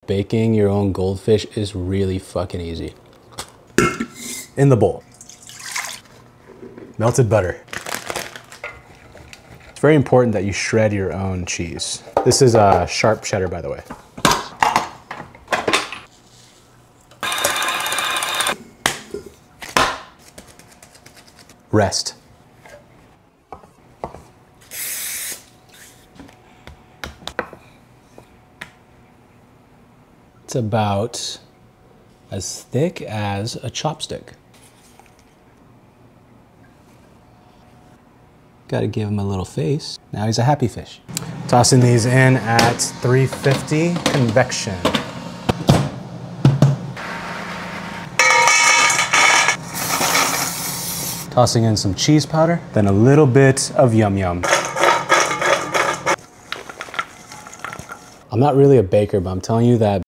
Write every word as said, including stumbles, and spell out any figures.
baking your own goldfish is really fucking easy. In the bowl. Melted butter. It's very important that you shred your own cheese. This is a sharp cheddar, by the way. Rest. It's about as thick as a chopstick. Gotta give him a little face. Now he's a happy fish. Tossing these in at three fifty convection. Tossing in some cheese powder, then a little bit of yum yum. I'm not really a baker, but I'm telling you that